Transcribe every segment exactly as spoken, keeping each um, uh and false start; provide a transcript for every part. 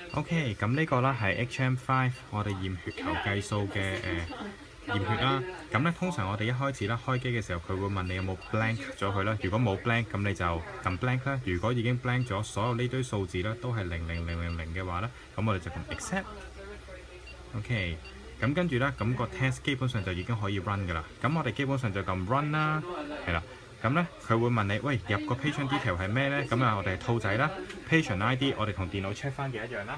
OK，咁呢個啦係 H M 五，我哋驗血球計數嘅誒驗血啦。咁咧通常我哋一開始啦開機嘅時候，佢會問你有冇 blank 咗佢啦。如果冇 blank，咁你就撳 blank 啦。如果已經 blank 咗，所有呢堆數字咧都係零零零零零嘅話咧，咁我哋就撳 accept。OK，咁跟住咧，咁個 test 基本上就已經可以 run 㗎啦。咁我哋基本上就撳 run 啦，係啦。咁咧，佢會問你，喂，入個 patient detail 係咩咧？咁啊，我哋係兔仔啦 ，patient I D 我哋同電腦 check 翻嘅一樣啦。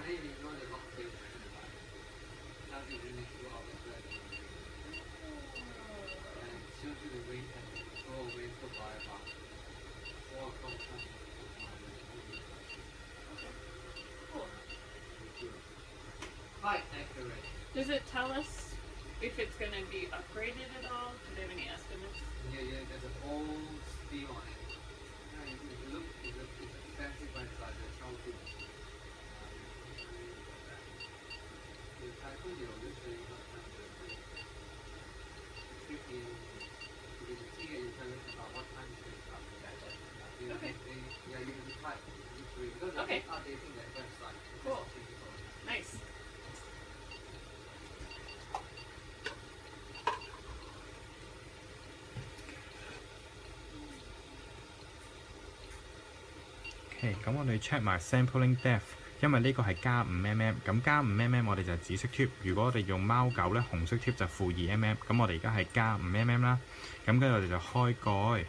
Does it tell us if it's going to be upgraded at all? Do they have any estimates? Yeah, yeah, there's an old steel on it. Yeah, if you look, it's a, it's a fancy one inside, there's no good. The typhoon, you know, this is not fifteen, if you see it, you tell us about what time it's going to come. Okay. They, yeah, you can type, because they're Okay. updating their website. Cool. Nice. OK，咁我哋 check 埋 sampling depth， 因為呢個係加五 mm， 咁加五 mm 我哋就係紫色 tube， 如果我哋用貓狗咧，紅色 tube 就負二 mm， 咁我哋而家係加五 mm 啦，咁跟住我哋就開蓋，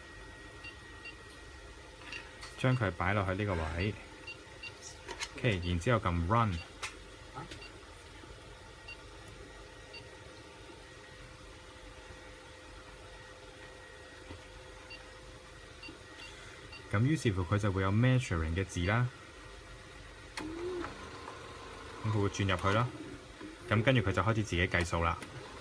將佢擺落去呢個位 ，OK， 然之後撳 run。咁於是乎佢就會有 measuring 嘅字啦，咁佢會轉入去啦，咁跟住佢就開始自己計數啦。